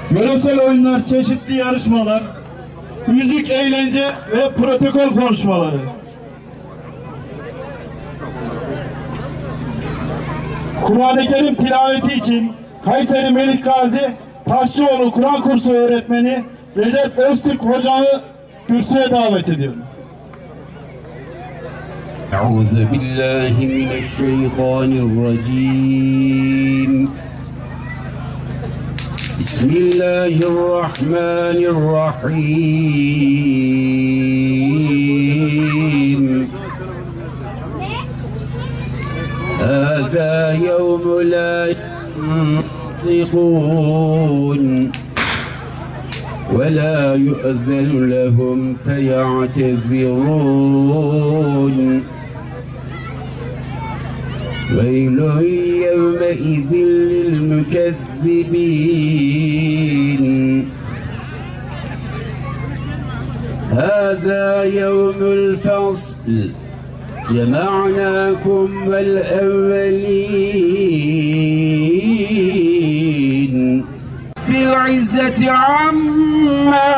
yöresel oyunlar, çeşitli yarışmalar, müzik, eğlence ve protokol konuşmaları. Kur'an-ı Kerim tilaveti için Kayseri Melik Gazi Taşçıoğlu Kur'an kursu öğretmeni Recep Öztürk hocamı kürsüye davet ediyorum. Euzu billahi mineşşeytanirracim. Bismillahirrahmanirrahim. Hâzâ yevmu lâ yanṭiqûn ولا يؤذن لهم فيعتذرون ويل يومئذ للمكذبين هذا يوم الفصل جمعناكم والأولين بالعزة عما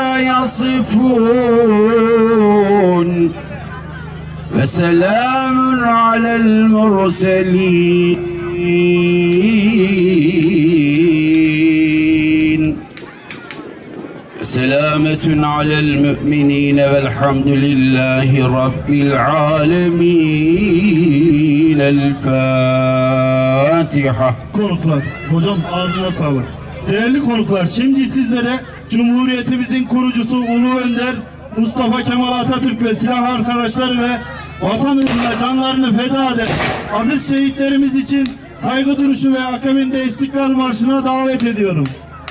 يصفون وسلام على المرسلين وسلامة على المؤمنين والحمد لله رب العالمين. الفاتحة. Konuklar, hocam ağzına sağlık. Değerli konuklar, şimdi sizlere Cumhuriyetimizin kurucusu Ulu Önder Mustafa Kemal Atatürk ve silah arkadaşları ve vatan uğruna canlarını feda eden aziz şehitlerimiz için saygı duruşu ve akabinde İstiklal Marşı'na davet ediyorum.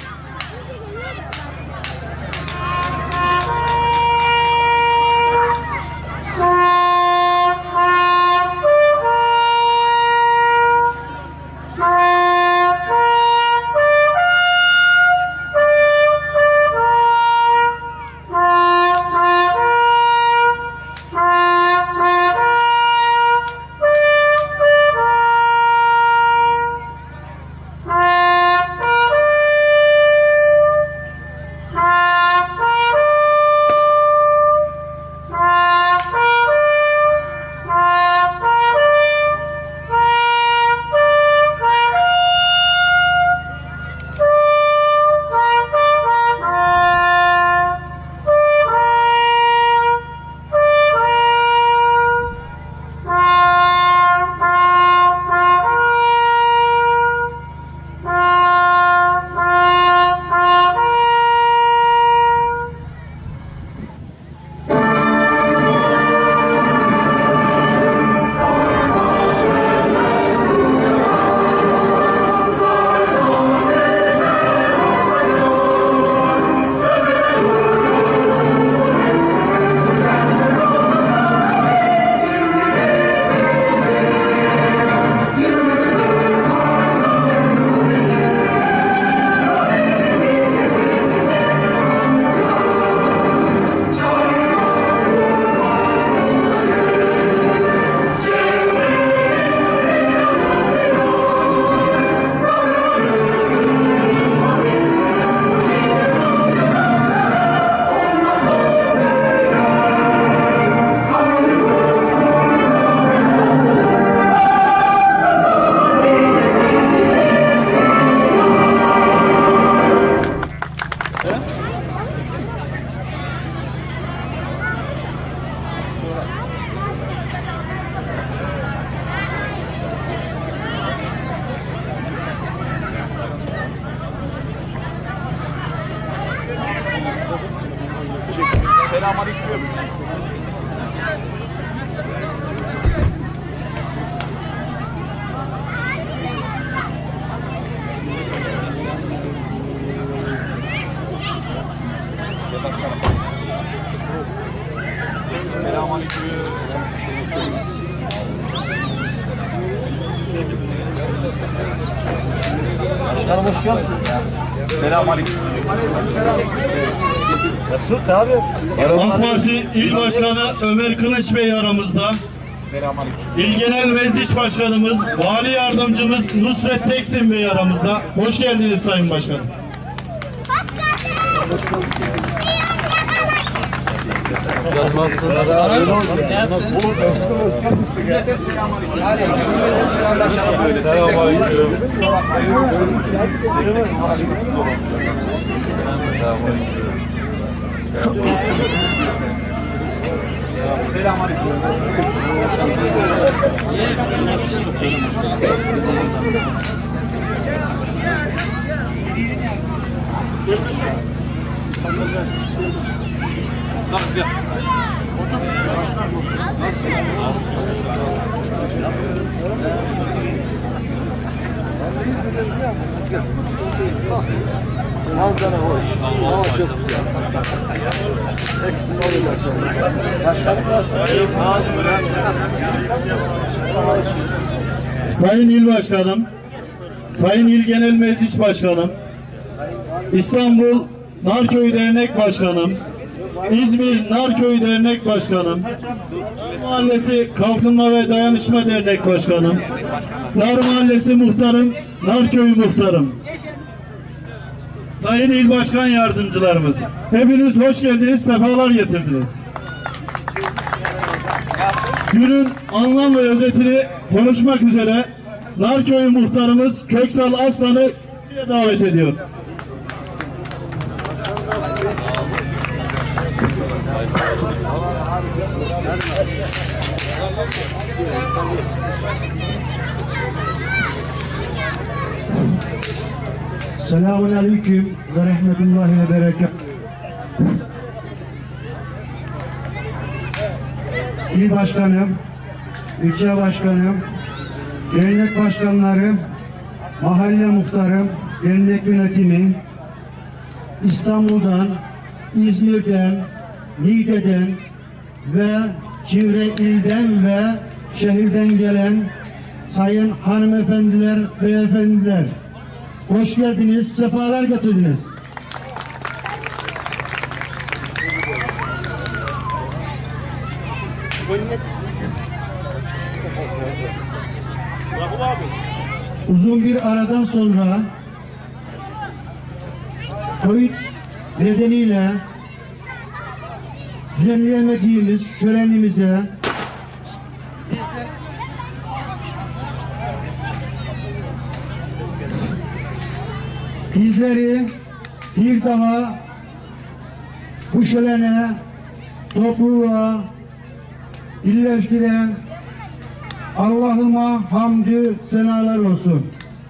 Selamünaleyküm. Başkanım hoş geldin. Selamünaleyküm. Mesut abi. AK Parti İl Başkanı Ömer Kılıç Bey aramızda. Selamünaleyküm. İl Genel Meclis Başkanımız, Vali Yardımcımız Nusret Teksin Bey aramızda. Hoş geldiniz Sayın Başkanım. Manzara hoş. Hava çok güzel. Başkanım nasıl? Sağ olun. Sayın İl Başkanım, Sayın İl Genel Meclis Başkanım, İstanbul Narköy Dernek Başkanım, İzmir Narköy Dernek Başkanım, Mahallesi Kalkınma ve Dayanışma Dernek Başkanım, Nar Mahallesi Muhtarım, Narköy Muhtarım, Sayın İl Başkan Yardımcılarımız, hepiniz hoş geldiniz, sefalar getirdiniz. Günün anlam ve özetini konuşmak üzere Narköy Muhtarımız Köksal Aslan'ı davet ediyor. Selamun Aleyküm ve Rahmetullahi ve Berekatuhu. İl Başkanım, ilçe başkanım, dernek başkanları, mahalle muhtarım, dernek yönetimi, İstanbul'dan, İzmir'den, Niğde'den ve çevre ilden ve şehirden gelen sayın hanımefendiler, beyefendiler, hoş geldiniz, sefalar getirdiniz. Uzun bir aradan sonra Covid nedeniyle düzenleyemediğimiz şölenimize bizleri bir daha bu şölene, topluluğa birleştiren Allah'ıma hamdü senalar olsun.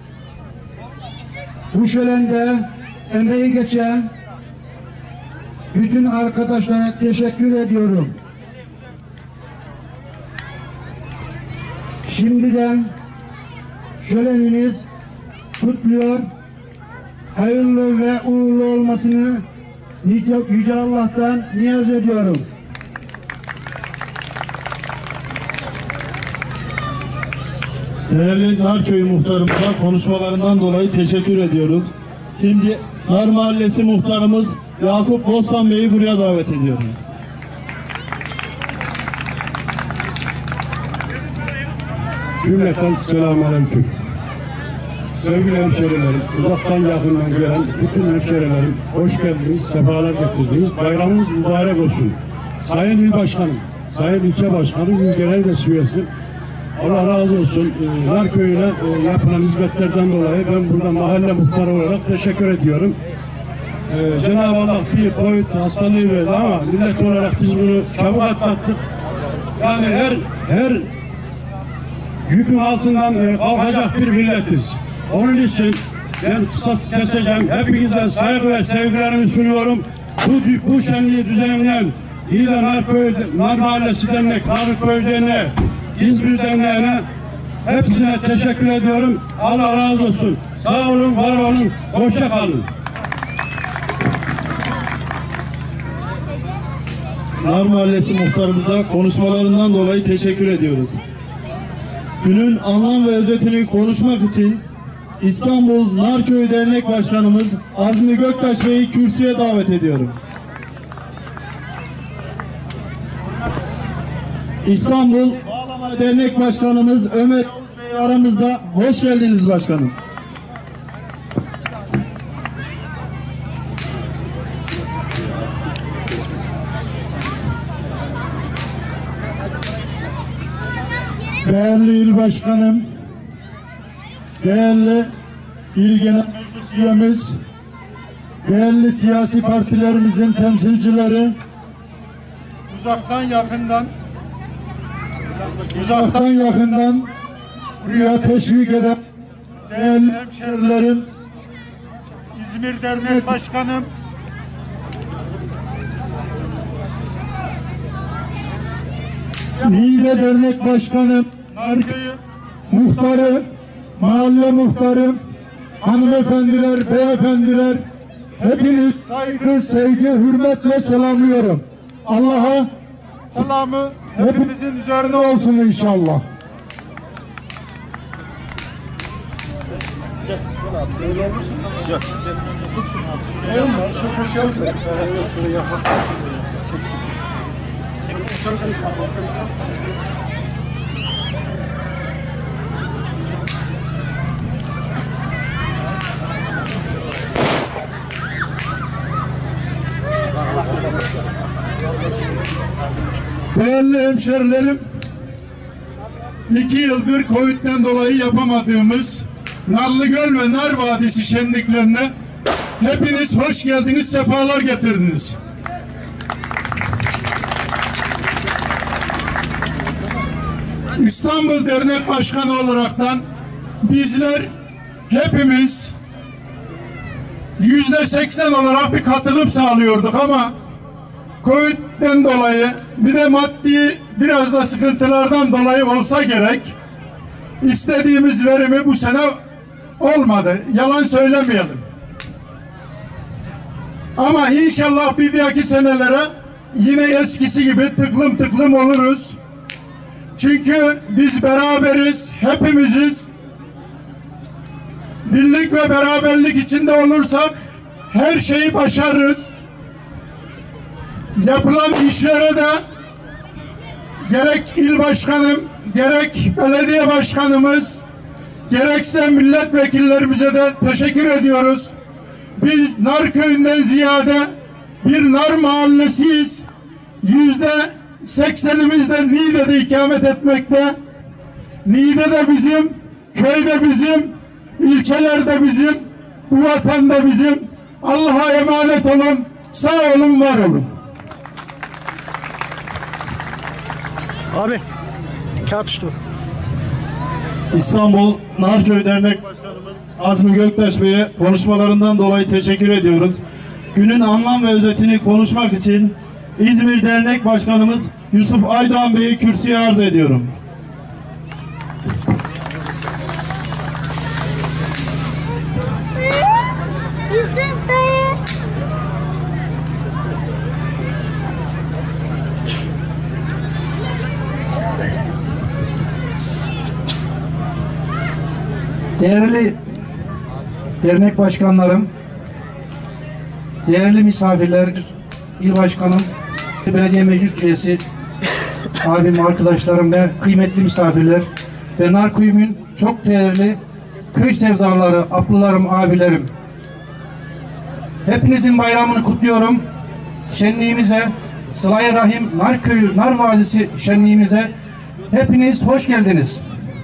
Bu şölende emeği geçen bütün arkadaşlara teşekkür ediyorum. Şimdiden şöleniniz kutluyor. Hayırlı ve uğurlu olmasını Yüce Allah'tan niyaz ediyorum. Değerli Narköy Muhtarımıza konuşmalarından dolayı teşekkür ediyoruz. Şimdi Nar Mahallesi Muhtarımız Yakup Bostan Bey'i buraya davet ediyorum. Cümleten selamünaleyküm. Sevgili hemşerilerim, uzaktan yakından gelen bütün hemşerilerim, hoş geldiniz, sefalar getirdiniz. Bayramınız mübarek olsun. Sayın İl Başkanım, Sayın İlçe Başkanım, İl Genel Mesleği, Allah razı olsun. Narköy'üne yapılan hizmetlerden dolayı ben burada mahalle muhtarı olarak teşekkür ediyorum. Cenab-ı Allah bir Covid hastalığı verdi ama millet olarak biz bunu çabuk atlattık. Yani her yükün altından kalkacak bir milletiz. Onun için ben kısa keseceğim. Hepinize saygı ve sevgilerimi sunuyorum. Bu şenliği düzenleyen İğde Nar Mahallesi Dernek, Narköy Derneği, İzmir Derneği'ne hepsine teşekkür ediyorum. Allah razı olsun. Sağ olun, var olun, hoşça kalın. Nar Mahallesi Muhtarımıza konuşmalarından dolayı teşekkür ediyoruz. Günün anlam ve özetini konuşmak için İstanbul Narköy Dernek Başkanımız Azmi Göktaş Bey'i kürsüye davet ediyorum. İstanbul Bağlama Dernek Başkanımız Ömer Bey aramızda. Hoş geldiniz başkanım. değerli il başkanım, değerli il genel meclis üyemiz, değerli siyasi partilerimizin temsilcileri, uzaktan yakından buraya teşvik eden değerli hemşerilerim, İzmir Dernek Başkanım, Niğde Dernek Başkanım, muhtarı, mahalle muhtarı, hanımefendiler, beyefendiler, hepiniz saygı, sevgi, hürmetle selamlıyorum. Allah'a selamı hepimizin üzerine olsun inşallah. Değerli hemşerilerim, 2 yıldır Covid'den dolayı yapamadığımız Narlıgöl ve Nar Vadisi şenliklerine hepiniz hoş geldiniz, sefalar getirdiniz. İstanbul Dernek Başkanı olaraktan bizler hepimiz %80 olarak bir katılım sağlıyorduk ama Covid'den dolayı bir de maddi biraz da sıkıntılardan dolayı olsa gerek istediğimiz verimi bu sene olmadı. Yalan söylemeyelim. Ama inşallah bir dahaki senelere yine eskisi gibi tıklım tıklım oluruz. Çünkü biz beraberiz, hepimiziz. Birlik ve beraberlik içinde olursak her şeyi başarırız. Yapılan işlere de gerek il başkanım, gerek belediye başkanımız, gerekse milletvekillerimize de teşekkür ediyoruz. Biz Nar köyünden ziyade bir Nar mahallesiyiz. %80'imiz de Niğde'de ikamet etmekte. Niğde de bizim, köy de bizim, ilçeler de bizim, bu vatan da bizim. Allah'a emanet olun, sağ olun, var olun. Abi kağıt düştü. İstanbul Narköy Dernek Başkanımız Azmi Göktaş Bey'e konuşmalarından dolayı teşekkür ediyoruz. Günün anlam ve özetini konuşmak için İzmir Dernek Başkanımız Yusuf Aydoğan Bey'i kürsüye arz ediyorum. Değerli dernek başkanlarım, değerli misafirler, il başkanım, belediye meclis üyesi, abim, arkadaşlarım ve kıymetli misafirler ve Narköy'ümün çok değerli köy sevdaları, ablalarım, abilerim. Hepinizin bayramını kutluyorum. Şenliğimize, Sıla-i Rahim Narköy, Nar Vadisi şenliğimize hepiniz hoş geldiniz.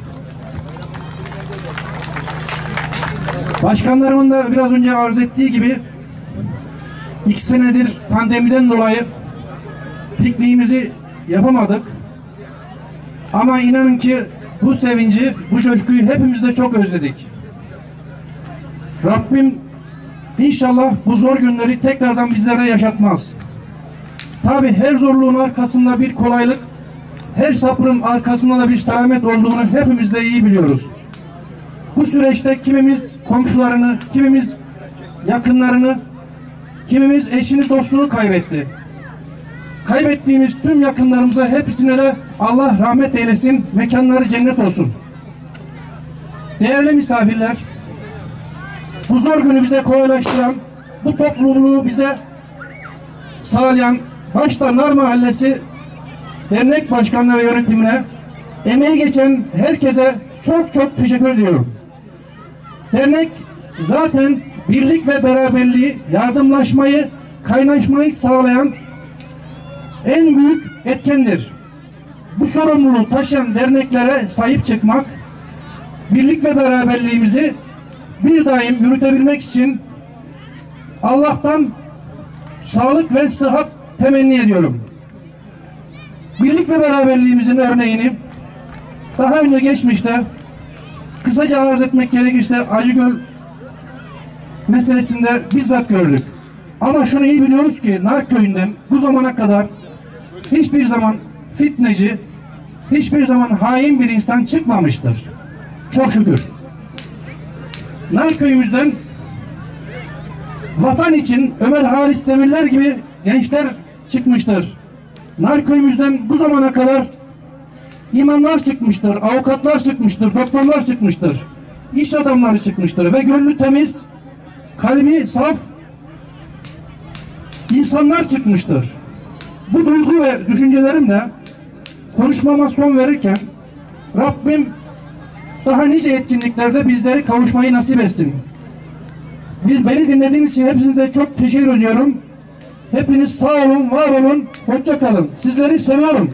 Başkanlarımın da biraz önce arz ettiği gibi 2 senedir pandemiden dolayı pikniğimizi yapamadık. Ama inanın ki bu sevinci, bu coşkuyu hepimiz de çok özledik. Rabbim inşallah bu zor günleri tekrardan bizlere yaşatmaz. Tabi her zorluğun arkasında bir kolaylık, her sabrın arkasında da bir selamet olduğunu hepimiz de iyi biliyoruz. Bu süreçte kimimiz komşularını, kimimiz yakınlarını, kimimiz eşini, dostunu kaybetti. Kaybettiğimiz tüm yakınlarımıza hepsine de Allah rahmet eylesin, mekanları cennet olsun. Değerli misafirler, bu zor günü bize kolaylaştıran, bu topluluğu bize sağlayan başta Nar Mahallesi Dernek Başkanlığı ve yönetimine, emeği geçen herkese çok çok teşekkür ediyorum. Dernek zaten birlik ve beraberliği, yardımlaşmayı, kaynaşmayı sağlayan en büyük etkendir. bu sorumluluğu taşıyan derneklere sahip çıkmak, birlik ve beraberliğimizi bir daim yürütebilmek için Allah'tan sağlık ve sıhhat temenni ediyorum. Birlik ve beraberliğimizin örneğini daha önce geçmişte kısaca arz etmek gerekirse Acıgöl meselesinde bizzat gördük. Ama şunu iyi biliyoruz ki Nar Köyü'nden bu zamana kadar hiçbir zaman fitneci, hiçbir zaman hain bir insan çıkmamıştır. Çok şükür. Nar Köyümüzden vatan için Ömer Halis Demirler gibi gençler çıkmıştır. Nar Köyümüzden bu zamana kadar imamlar çıkmıştır, avukatlar çıkmıştır, doktorlar çıkmıştır, iş adamları çıkmıştır ve gönlü temiz, kalbi saf insanlar çıkmıştır. Bu duygu ve düşüncelerimle konuşmama son verirken Rabbim daha nice etkinliklerde bizleri kavuşmayı nasip etsin. Beni dinlediğiniz için hepinize çok teşekkür ediyorum. Hepiniz sağ olun, var olun, hoşça kalın. Sizleri seviyorum.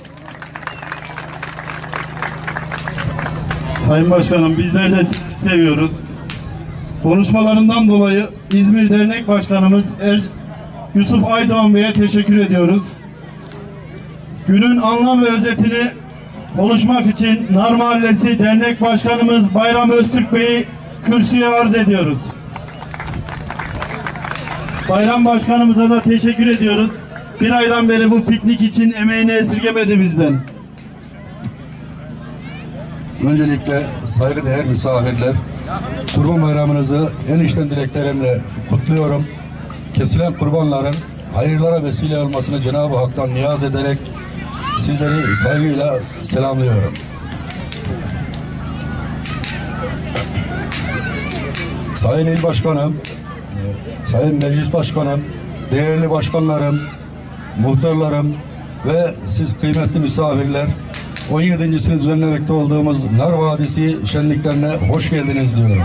Sayın Başkanım, bizler de sizi seviyoruz. Konuşmalarından dolayı İzmir Dernek Başkanımız Yusuf Aydoğan Bey'e teşekkür ediyoruz. Günün anlam ve özetini konuşmak için Nar Mahallesi Dernek Başkanımız Bayram Öztürk Bey'i kürsüye arz ediyoruz. Bayram Başkanımıza da teşekkür ediyoruz. Bir aydan beri bu piknik için emeğini esirgemedi bizden. Öncelikle saygıdeğer misafirler, Kurban Bayramınızı en içten dileklerimle kutluyorum. Kesilen kurbanların hayırlara vesile olmasını Cenab-ı Hak'tan niyaz ederek sizleri saygıyla selamlıyorum. Sayın İl Başkanım, Sayın Meclis Başkanım, değerli başkanlarım, muhtarlarım ve siz kıymetli misafirler, 17.sini düzenlemekte olduğumuz Nar Vadisi şenliklerine hoş geldiniz diyorum.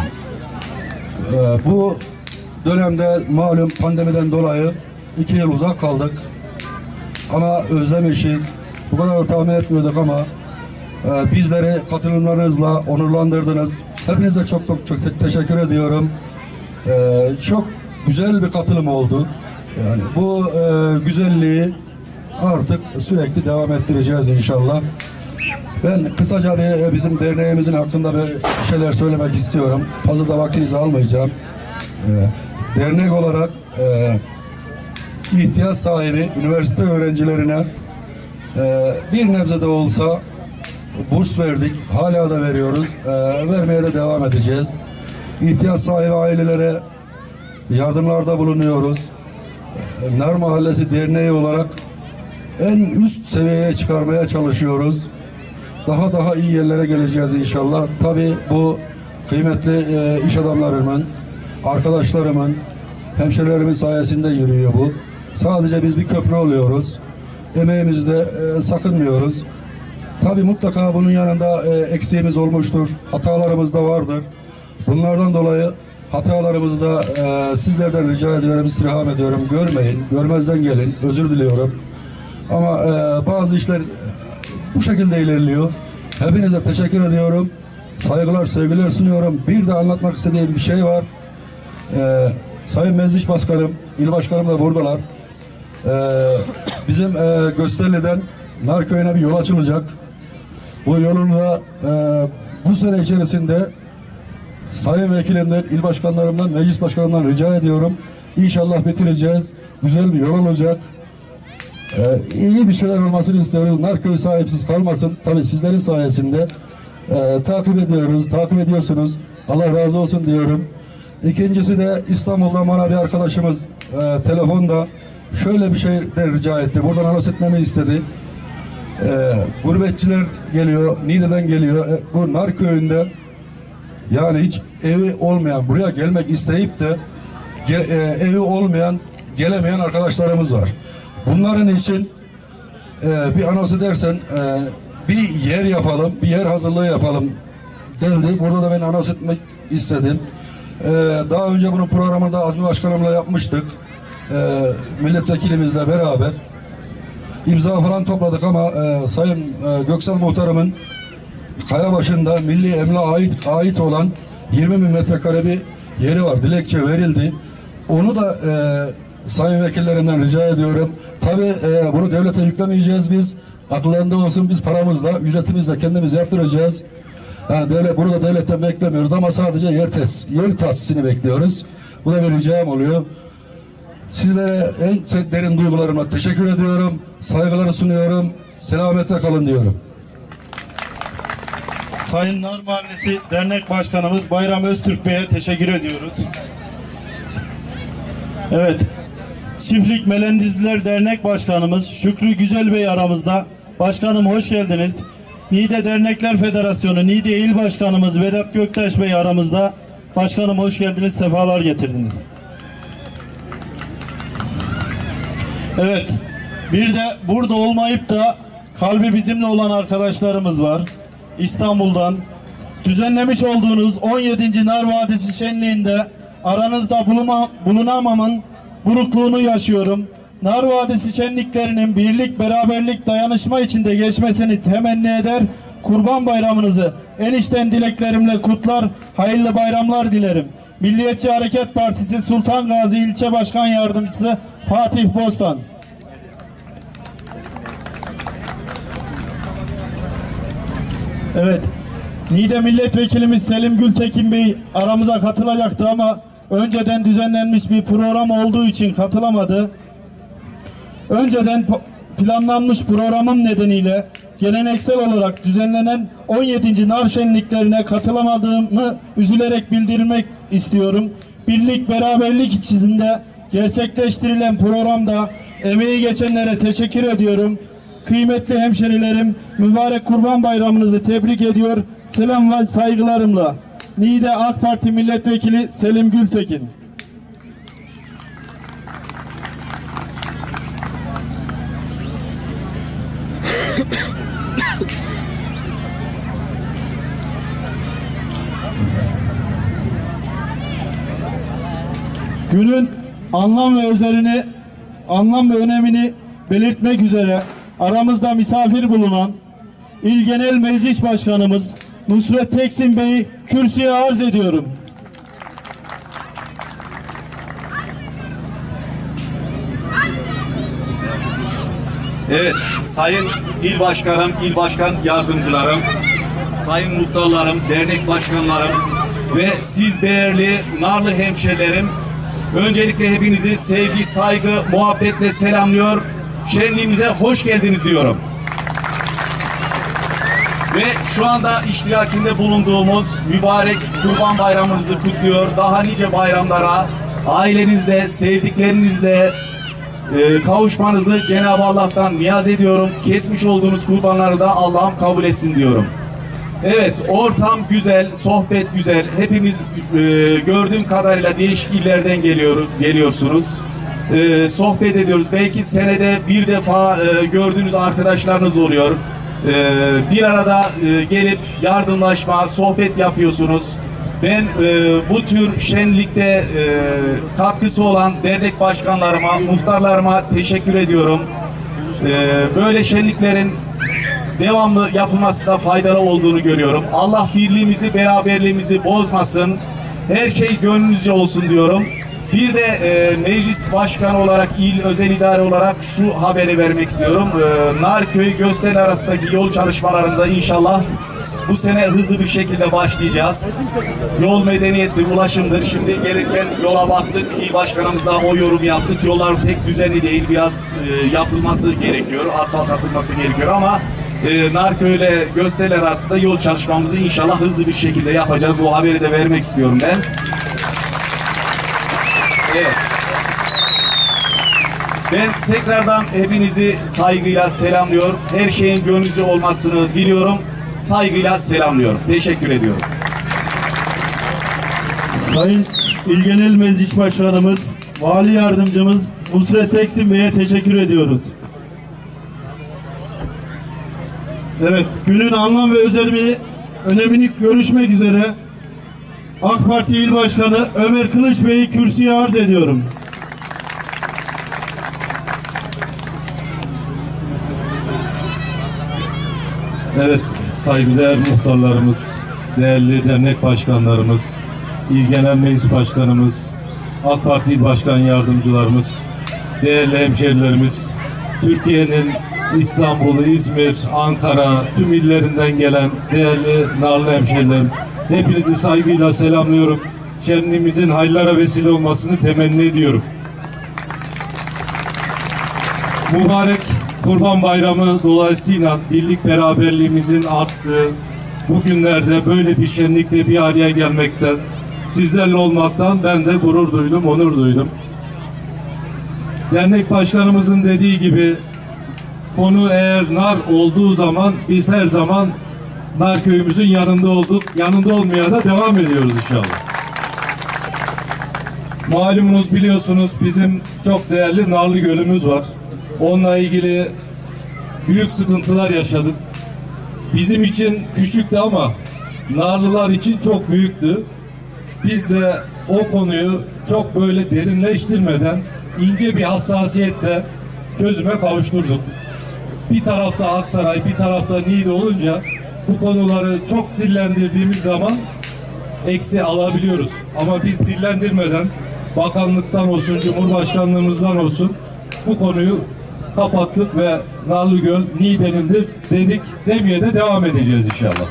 Bu dönemde malum pandemiden dolayı 2 yıl uzak kaldık. Ama özlemişiz. Bu kadar da tahmin etmiyorduk ama bizleri katılımlarınızla onurlandırdınız. Hepinize çok teşekkür ediyorum. Çok güzel bir katılım oldu. Yani bu güzelliği artık sürekli devam ettireceğiz inşallah. Ben kısaca bizim derneğimizin hakkında bir şeyler söylemek istiyorum. Fazla da vaktinizi almayacağım. Dernek olarak ihtiyaç sahibi üniversite öğrencilerine bir nebze de olsa burs verdik. Hala da veriyoruz. Vermeye de devam edeceğiz. İhtiyaç sahibi ailelere yardımlarda bulunuyoruz. Nar Mahallesi Derneği olarak en üst seviyeye çıkarmaya çalışıyoruz. Daha iyi yerlere geleceğiz inşallah. Tabii bu kıymetli iş adamlarımın, arkadaşlarımın, hemşerilerimin sayesinde yürüyor bu. Sadece biz bir köprü oluyoruz. Emeğimizi de sakınmıyoruz. Tabii mutlaka bunun yanında eksiğimiz olmuştur. Hatalarımız da vardır. Bunlardan dolayı hatalarımızı da sizlerden rica ediyorum, istirham ediyorum. Görmeyin, görmezden gelin. Özür diliyorum. Ama bazı işler bu şekilde ilerliyor. Hepinize teşekkür ediyorum. Saygılar, sevgiler sunuyorum. Bir de anlatmak istediğim bir şey var. Sayın Meclis Başkanım, İl Başkanım da buradalar. Bizim Gösterli'den Narköy'üne bir yol açılacak. Bu yolun da bu sene içerisinde Sayın Vekilimden, İl Başkanlarımdan, Meclis Başkanımdan rica ediyorum. İnşallah bitireceğiz. Güzel bir yol olacak. İyi bir şeyler olmasını istiyoruz. Narköy sahipsiz kalmasın. Tabii sizlerin sayesinde takip ediyoruz, takip ediyorsunuz. Allah razı olsun diyorum. İkincisi de İstanbul'dan bana bir arkadaşımız telefonda şöyle bir şey de rica etti. Buradan anons etmemi istedi. Gurbetçiler geliyor, Niğde'den geliyor. Bu Narköy'ünde yani hiç evi olmayan, buraya gelmek isteyip de evi olmayan, gelemeyen arkadaşlarımız var. Bunların için bir anons edersen bir yer yapalım, bir yer hazırlığı yapalım denildi. Burada da ben anons etmek istedim. Daha önce bunun programında Azmi Başkanımla yapmıştık. Milletvekilimizle beraber. imza falan topladık ama Sayın Göksel Muhtarımın Kayabaşı'nda milli emlak ait olan 20 bin metrekare bir yeri var. Dilekçe verildi. Onu da sayın vekillerinden rica ediyorum. Tabii bunu devlete yüklemeyeceğiz biz. Akıllarında olsun, biz paramızla, ücretimizle kendimiz yaptıracağız. Yani bunu da devletten beklemiyoruz ama sadece yer tahsisini bekliyoruz. Bu da bir ricam oluyor. Sizlere en derin duygularımla teşekkür ediyorum. Saygıları sunuyorum. Selametle kalın diyorum. Sayın Nar Mahallesi Dernek Başkanımız Bayram Öztürk Bey'e teşekkür ediyoruz. Evet, Çiftlik Melendizliler Dernek Başkanımız Şükrü Güzel Bey aramızda. Başkanım hoş geldiniz. Niğde Dernekler Federasyonu Niğde İl Başkanımız Vedat Göktaş Bey aramızda. Başkanım hoş geldiniz, sefalar getirdiniz. Evet, bir de burada olmayıp da kalbi bizimle olan arkadaşlarımız var. İstanbul'dan düzenlemiş olduğunuz 17. Nar Vadisi Şenliği'nde aranızda bulunamamın burukluğunu yaşıyorum. Nar Vadisi şenliklerinin birlik, beraberlik, dayanışma içinde geçmesini temenni eder. Kurban Bayramınızı en içten dileklerimle kutlar. Hayırlı bayramlar dilerim. Milliyetçi Hareket Partisi Sultan Gazi İlçe Başkan Yardımcısı Fatih Bostan. Evet, Niğde Milletvekilimiz Selim Gültekin Bey aramıza katılacaktı ama önceden düzenlenmiş bir program olduğu için katılamadı. Önceden planlanmış programım nedeniyle geleneksel olarak düzenlenen 17. Nar Şenliklerine katılamadığımı üzülerek bildirmek istiyorum. Birlik, beraberlik içinde gerçekleştirilen programda emeği geçenlere teşekkür ediyorum. Kıymetli hemşerilerim, mübarek Kurban Bayramınızı tebrik ediyor. Selam ve saygılarımla. Niğde AK Parti Milletvekili Selim Gültekin. Günün anlam ve önemini belirtmek üzere aramızda misafir bulunan İl Genel Meclis Başkanımız Nusret Teksin Bey'i kürsüye arz ediyorum. Evet, Sayın İl Başkanım, İl Başkan Yardımcılarım, Sayın Muhtarlarım, Dernek Başkanlarım ve siz değerli Narlı hemşehrilerim, öncelikle hepinizi sevgi, saygı, muhabbetle selamlıyor, şenliğimize hoş geldiniz diyorum. Ve şu anda iştirakinde bulunduğumuz mübarek Kurban Bayramınızı kutluyor. Daha nice bayramlara ailenizle, sevdiklerinizle kavuşmanızı Cenab-ı Allah'tan niyaz ediyorum. Kesmiş olduğunuz kurbanları da Allah'ım kabul etsin diyorum. Evet, ortam güzel, sohbet güzel. Hepimiz gördüğüm kadarıyla değişik illerden geliyorsunuz. Sohbet ediyoruz. Belki senede bir defa gördüğünüz arkadaşlarınız oluyor. Bir arada gelip yardımlaşma, sohbet yapıyorsunuz. Ben bu tür şenlikte katkısı olan dernek başkanlarıma, muhtarlarıma teşekkür ediyorum. Böyle şenliklerin devamlı yapılmasında faydalı olduğunu görüyorum. Allah birliğimizi, beraberliğimizi bozmasın. Her şey gönlünüzce olsun diyorum. Bir de meclis başkanı olarak, il özel idare olarak şu haberi vermek istiyorum. Narköy Gösteri arasındaki yol çalışmalarımıza inşallah bu sene hızlı bir şekilde başlayacağız. Yol medeniyettir, ulaşımdır. Şimdi gelirken yola baktık. İl başkanımızla o yorum yaptık. Yollar pek düzenli değil. Biraz yapılması gerekiyor. Asfalt atılması gerekiyor ama Narköy ile Gösteriler arasında yol çalışmamızı inşallah hızlı bir şekilde yapacağız. Bu haberi de vermek istiyorum ben. Evet. Ben tekrardan hepinizi saygıyla selamlıyor. Her şeyin gönlünüzce olmasını diliyorum. Saygıyla selamlıyorum. Teşekkür ediyorum. Sayın İl Genel Meclis Başkanımız, Vali Yardımcımız Nusret Teksin Bey'e teşekkür ediyoruz. Evet, günün anlam ve önemini görüşmek üzere AK Parti İl Başkanı Ömer Kılıç Bey'i kürsüye arz ediyorum. Evet, saygıdeğer muhtarlarımız, değerli dernek başkanlarımız, İl Genel Meclis Başkanımız, AK Parti İl Başkan Yardımcılarımız, değerli hemşehrilerimiz, Türkiye'nin İstanbul, İzmir, Ankara, tüm illerinden gelen değerli Narlı hemşehrilerim, hepinizi saygıyla selamlıyorum. Şenliğimizin hayırlara vesile olmasını temenni ediyorum. Mübarek Kurban Bayramı dolayısıyla birlik beraberliğimizin arttığı bu günlerde böyle bir şenlikte bir araya gelmekten, sizlerle olmaktan ben de gurur duydum, onur duydum. Dernek başkanımızın dediği gibi konu eğer nar olduğu zaman biz her zaman Nar köyümüzün yanında olduk. Yanında olmaya da devam ediyoruz inşallah. Malumunuz, biliyorsunuz bizim çok değerli Narlı Gölümüz var. Onunla ilgili büyük sıkıntılar yaşadık. Bizim için küçüktü ama Narlılar için çok büyüktü. Biz de o konuyu çok böyle derinleştirmeden ince bir hassasiyetle çözüme kavuşturduk. Bir tarafta Aksaray, bir tarafta Niğde olunca bu konuları çok dillendirdiğimiz zaman eksi alabiliyoruz. Ama biz dillendirmeden bakanlıktan olsun, Cumhurbaşkanlığımızdan olsun bu konuyu kapattık ve Narlıgöl Niğde'nindir dedik, demeye de devam edeceğiz inşallah.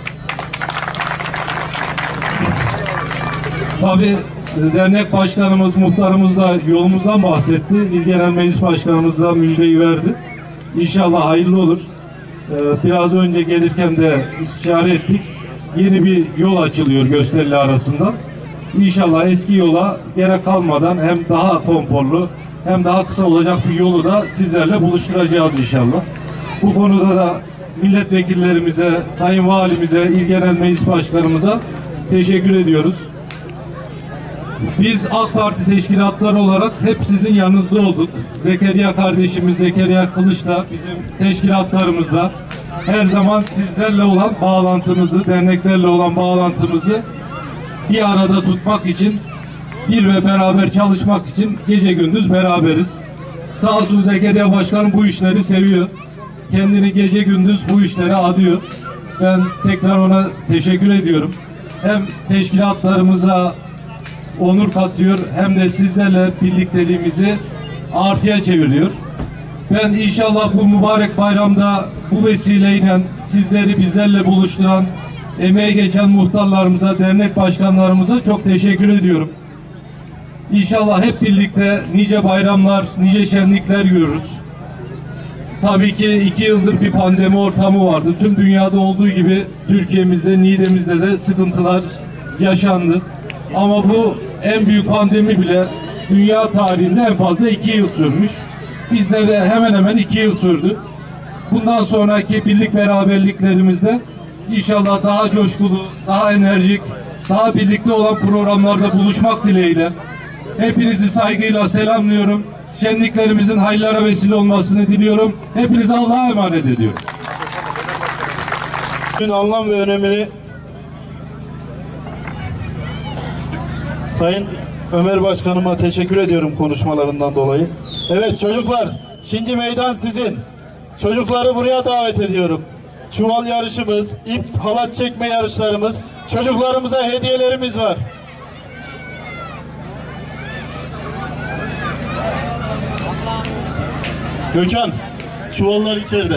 Tabii dernek başkanımız, muhtarımız da yolumuzdan bahsetti. İl Genel Meclis Başkanımız da müjdeyi verdi. İnşallah hayırlı olur. Biraz önce gelirken de istişare ettik. Yeni bir yol açılıyor Gösterili arasında. İnşallah eski yola gerek kalmadan hem daha konforlu hem daha kısa olacak bir yolu da sizlerle buluşturacağız inşallah. Bu konuda da milletvekillerimize, Sayın Valimize, İl Genel Meclis Başkanımıza teşekkür ediyoruz. Biz AK Parti teşkilatları olarak hep sizin yanınızda olduk. Zekeriya kardeşimiz Zekeriya Kılıç da bizim teşkilatlarımızda her zaman sizlerle olan bağlantımızı, derneklerle olan bağlantımızı bir arada tutmak için, bir ve beraber çalışmak için gece gündüz beraberiz. Sağ olsun Zekeriya Başkanım bu işleri seviyor. Kendini gece gündüz bu işlere adıyor. Ben tekrar ona teşekkür ediyorum. Hem teşkilatlarımıza onur katıyor hem de sizlerle birlikteliğimizi artıya çeviriyor. Ben inşallah bu mübarek bayramda bu vesileyle sizleri bizlerle buluşturan, emeği geçen muhtarlarımıza, dernek başkanlarımıza çok teşekkür ediyorum. İnşallah hep birlikte nice bayramlar, nice şenlikler görürüz. Tabii ki 2 yıldır bir pandemi ortamı vardı. Tüm dünyada olduğu gibi Türkiye'mizde, Niğde'mizde de sıkıntılar yaşandı. Ama bu en büyük pandemi bile dünya tarihinde en fazla 2 yıl sürmüş. Bizde de hemen hemen 2 yıl sürdü. Bundan sonraki birlik beraberliklerimizde inşallah daha coşkulu, daha enerjik, daha birlikte olan programlarda buluşmak dileğiyle hepinizi saygıyla selamlıyorum. Şenliklerimizin hayırlara vesile olmasını diliyorum. Hepinize Allah'a emanet ediyorum. Anlam ve önemini Sayın Ömer Başkanıma teşekkür ediyorum konuşmalarından dolayı. Evet çocuklar, şimdi meydan sizin. Çocukları buraya davet ediyorum. Çuval yarışımız, ip halat çekme yarışlarımız, çocuklarımıza hediyelerimiz var. Gökhan, çuvallar içeride.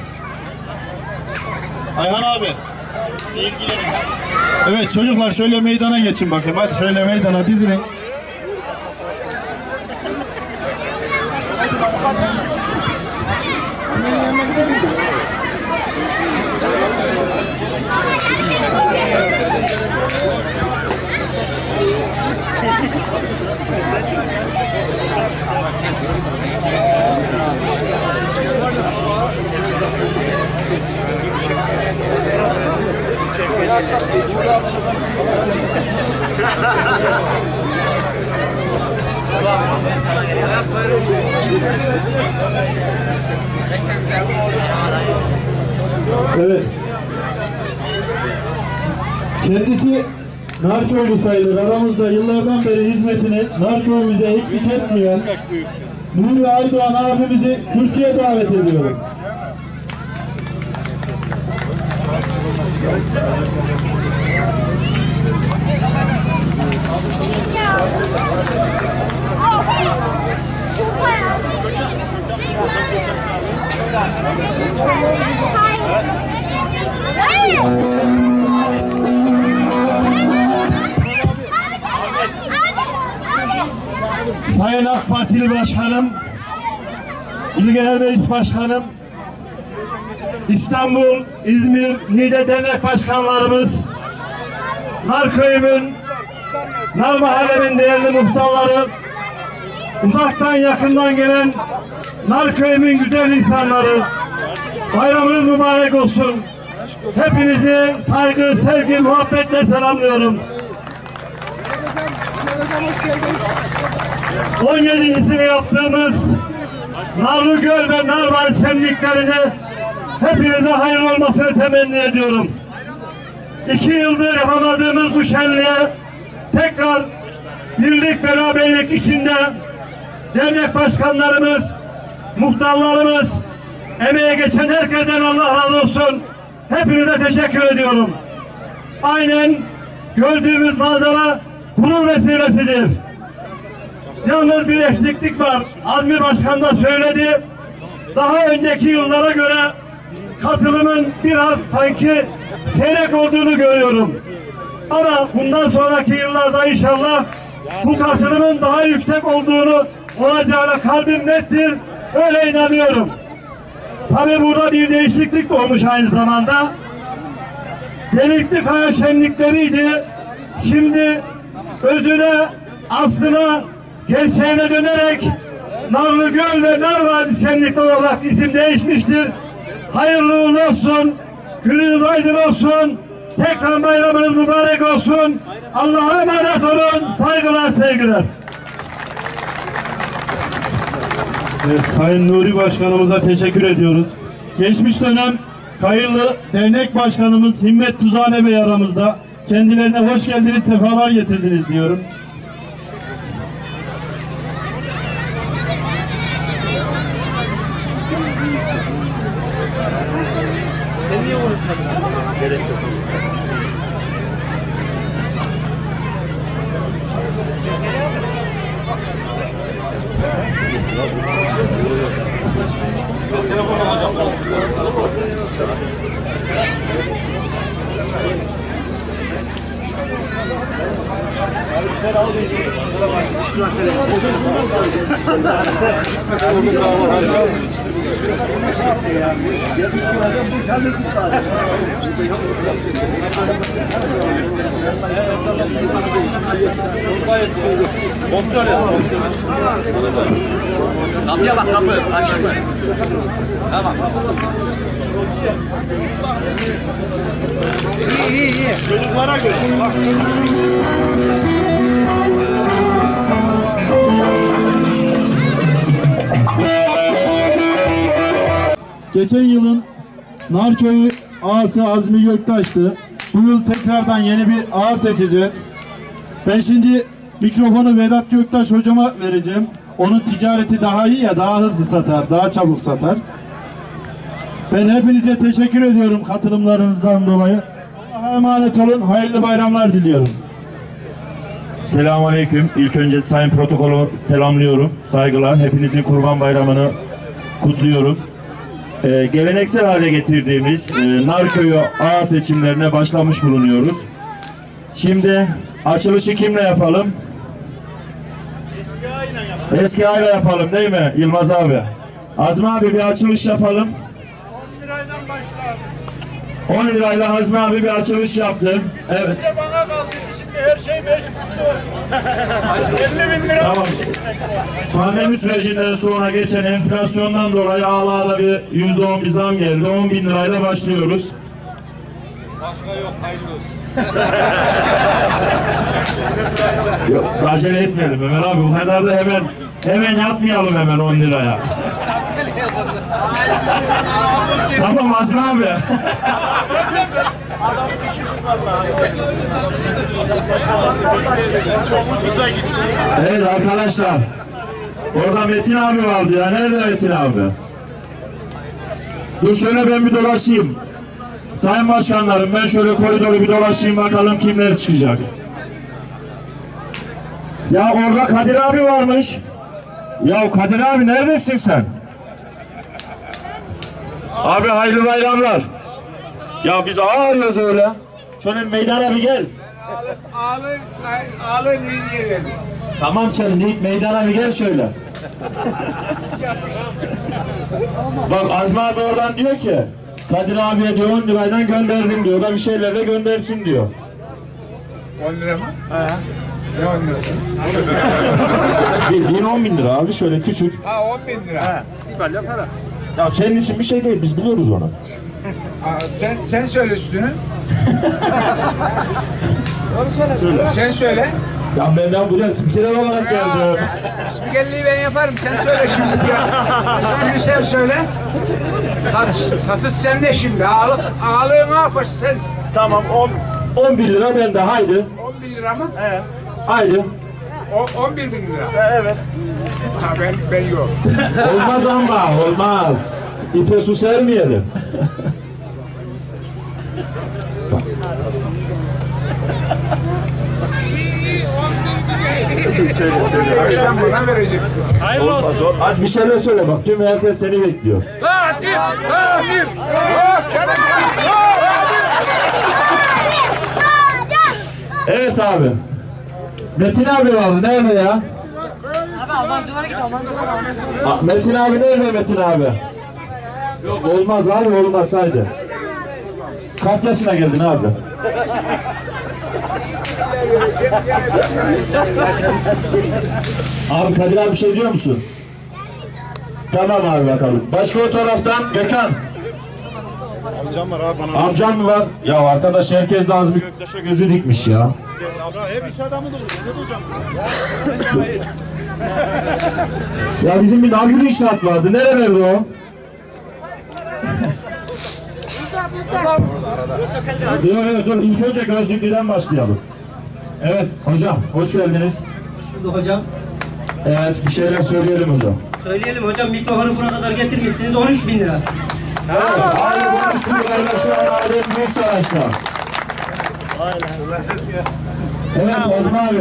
Ayhan abi, ilgilenin. Evet çocuklar şöyle meydana geçin bakayım. Hadi şöyle meydana dizilin. Evet. Kendisi Narköylü sayılır. Aramızda yıllardan beri hizmetini Narköy'ümüze eksik etmeyen Nuri Aydoğan abimizi kürsüye davet ediyorum. Sayın AK Partili Başkanım, İl Genel Meclis Başkanım, İstanbul, İzmir, Niğde Dernek Başkanlarımız, Nar Köyümün, Nar Mahallemin değerli muhtarları, uzaktan yakından gelen Nar Köyümün güzel insanları, bayramınız mübarek olsun. Hepinizi saygı, sevgi, muhabbetle selamlıyorum. 17.sini yaptığımız Narlıgöl ve Narvali şenliklerine hepinize hayırlı olmasını temenni ediyorum. 2 yıldır yapamadığımız bu şenliğe tekrar birlik beraberlik içinde dernek başkanlarımız, muhtarlarımız, emeğe geçen herkesten Allah razı olsun. Hepinize teşekkür ediyorum. Aynen gördüğümüz manzara gurur vesilesidir. Yalnız bir eksiklik var. Azmi Başkan da söyledi. Daha önceki yıllara göre katılımın biraz sanki seyrek olduğunu görüyorum. Ama bundan sonraki yıllarda inşallah bu katılımın daha yüksek olacağına kalbim nettir. Öyle inanıyorum. Tabii burada bir değişiklik de olmuş aynı zamanda. Delikli kaya şenlikleriydi. Şimdi özüne, aslına, gerçeğine dönerek Narlıgöl ve Narvali şenlikleri olarak isim değişmiştir. Hayırlı uğurlu olsun. Gününüz aydın olsun. Tekrar bayramınız mübarek olsun. Allah'a emanet olun. Saygılar, sevgiler. Evet, Sayın Nuri Başkanımıza teşekkür ediyoruz. Geçmiş dönem Kayırlı Dernek Başkanımız Himmet Tuzane Bey aramızda. Kendilerine hoş geldiniz, sefalar getirdiniz diyorum. Kapıya bak, kapı açık mı? Tamam. İyi. Çocuklara göre. Bak. Geçen yılın Narköy'ü ağası Azmi Göktaş'tı. Bu yıl tekrardan yeni bir ağa seçeceğiz. Ben şimdi mikrofonu Vedat Göktaş hocama vereceğim. Onun ticareti daha iyi ya, daha hızlı satar, daha çabuk satar. Ben hepinize teşekkür ediyorum katılımlarınızdan dolayı. Allah'a emanet olun, hayırlı bayramlar diliyorum. Selamünaleyküm. İlk önce Sayın Protokolü selamlıyorum. Saygılar. Hepinizin Kurban Bayramı'nı kutluyorum. Geleneksel hale getirdiğimiz Narköy'ü ağa seçimlerine başlamış bulunuyoruz. Şimdi açılışı kimle yapalım? Eski ağayla yapalım değil mi Yılmaz abi? Azmi abi bir açılış yapalım. 10 liraydan başla abi. 10 lirayla Azmi abi bir açılış yaptı. Evet. Şimdi bana kaldı. Şimdi her şey mecbur. 50.000 lira. Tamam. Pandemi sürecinden sonra geçen enflasyondan dolayı ağlarda bir %10 bir zam geldi. 10.000 lirayla başlıyoruz. Başka yok, hayırlı olsun. Yok, acele etmeyelim Ömer abi. Bu kadar da hemen yapmayalım hemen 10 liraya. Tamam Azmi abi. Evet arkadaşlar. Orada Metin abi vardı ya. Nerede Metin abi? Dur şöyle ben bir dolaşayım. Sayın başkanlarım, ben şöyle koridoru bir dolaşayım bakalım kimler çıkacak. Ya orada Kadir abi varmış. Ya Kadir abi neredesin sen? Abi hayırlı bayramlar. Ya biz ağırıyoruz öyle. Şöyle meydana bir gel. Alın diyelim. Tamam sen meydana bir gel şöyle. Bak Azmi abi oradan diyor ki Kadir abiye diyor 10 liraydan gönderdim diyor. O da bir şeylerle göndersin diyor. 10 lira mı? He. Ne 10 lirası? Bildiğin 10.000 lira abi şöyle küçük. Ha 10.000 lira. Böyle para. Ya senin için bir şey değil biz biliyoruz onu. Sen söyle üstünü. Söyle. Sen söyle. Ya ben buraya spiker olarak geldim. Spikerliği ben yaparım. Sen söyle şimdi ya. Üstünü sen söyle. Satış sende şimdi. Ağalığı ne yaparsın sen? Tamam 11 lira bende haydi. 11 lira mı? Evet. Haydi. 11.000 lira. Evet. Ha ben yok. Olmaz ama olmaz. İpe su sermeyelim. Akşam bana verecektin. Hayırlı olsun. Hadi bir şeyler söyle bak tüm herkes seni bekliyor. Evet abi. Metin abi vardı nerede ya? Abi Almancılara git Almancılara. Metin abi nerede Metin abi? Olmaz abi olmaz haydi. Kaç yaşına geldin abi? Abi Kadir abi bir şey diyor musun? Tamam abi bakalım. Başka o taraftan Gökhan. Amcam var abi bana. Amcam mı var? Ya arkadaş herkes de az bir göktaşa gözü dikmiş ya. Hep iş adamı da olur. Hocam. Ya bizim bir nalgül inşaat vardı. Nerelerde o? Dur ilk önce Gözlüklü'den başlayalım. Evet hocam hoş geldiniz. Hoş bulduk hocam. Evet bir şeyler söyleyelim hocam. Söyleyelim hocam, mikrofonu buraya kadar getirmişsiniz 13.000 lira. Evet aynı 13.000 lirayla şu an Adem Büyük Savaş'ta. Evet Ozma abi.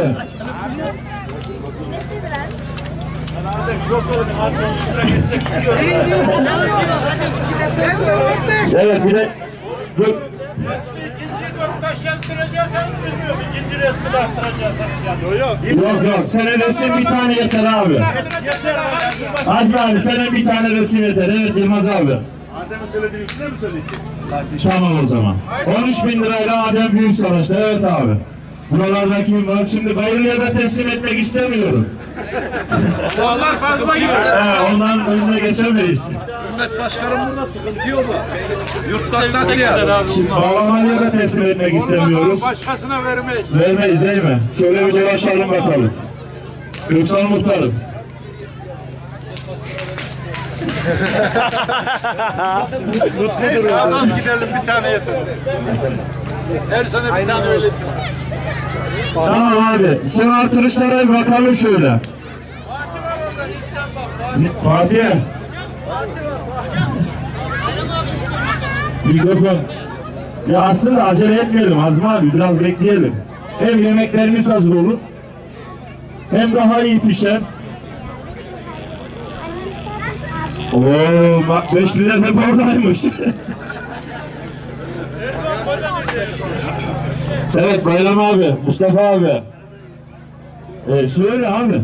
Evet bir de dur. Resmi ikinci göktaş yaptıracaksanız bilmiyorum. İkinci resmi de arttıracaksanız yani. Yok senin resim bir tane yeter abi. Azmi abi senin bir tane resim yeter. Evet Yılmaz abi. Adem'in söylediği üstüne mi söyledin? Tamam o zaman. 13.000 lirayla Adem Büyük Savaş'ta. Evet abi. Buralarda kim var? Şimdi Bayırlı'ya da teslim etmek istemiyorum. Onlar fazla gider. Ondan önüne geçemeyiz. Hükümet başkanımızda sıkıntı yok mu? Yurttaşlar ya. Şimdi Bağlamalı'ya da teslim etmek istemiyoruz. Başkasına vermeyiz. Vermeyiz değil mi? Şöyle bir dolaşalım bakalım. Köksal Muhtarım. Neyse az gidelim bir tane yeter. Her sene bir tane öyle. Tamam abi. Son artırışlara bir bakalım şöyle. Fatih. Mikrofon. Ya aslında acele etmeyelim Azmi abi. Biraz bekleyelim. Hem yemeklerimiz hazır olur. Hem daha iyi pişer. Oo bak beşliler hep oradaymış. Evet Bayram abi, Mustafa abi. Söyle abi.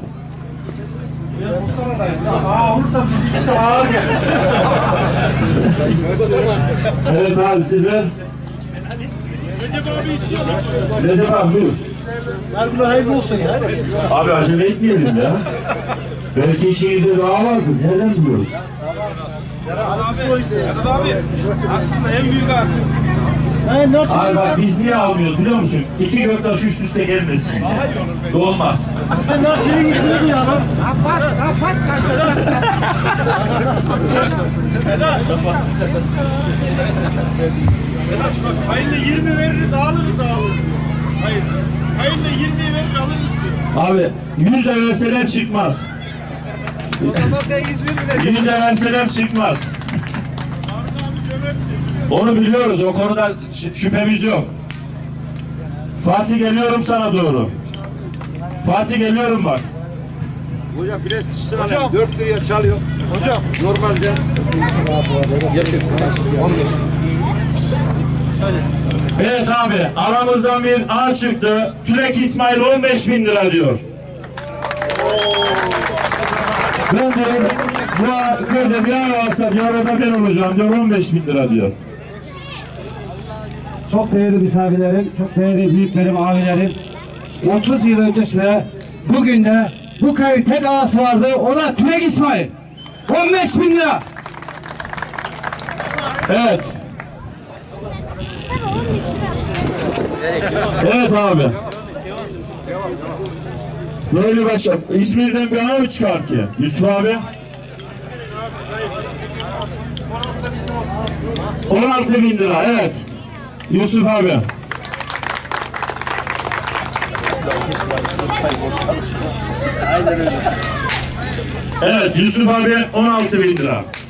Evet abi size. Recep abi istiyorlar. Recep abi buyur. Nargile hayırlı olsun ya. Abi acele etmeyelim ya. Belki işinizde daha vardır. Nereden biliyoruz? Abi aslında en büyük asist. Abi bak biz niye almıyoruz biliyor musun? 2 göktaş üst üste gelmesin. Olmaz. Senin ismini duyalım. Kapat kaçırlar. Vedat bak hayırlı 20 veririz alırız. Hayır. Hayırlı 20'yi verir alırız diyor. Abi 100 de verseler çıkmaz. O zaman sen 100 bin lira. 100 de verseler çıkmaz. Onu biliyoruz. O konuda şüphemiz yok. Fatih geliyorum sana doğru. Fatih geliyorum bak. Hocam prestijsin hocam 4 liraya çalıyor. Hocam normalde Evet abi, aramızdan bir ağ çıktı. Tülek İsmail 15.000 lira diyor. Ben diyor, bu köyde bir ağ varsa diyor, orada ben olacağım diyor, 15.000 lira diyor. çok değerli misafirlerim, çok değerli büyüklerim, abilerim. 30 yıl öncesinde bugün de bu köyün tek ağası vardı. O da Tülek İsmail. 15.000 lira. Evet. Evet abi. Böyle başka. İzmir'den bir ağ mı çıkar ki? Yusuf abi. 16.000 lira, evet. Yusuf abi. Evet, Yusuf abi 16.000 lira.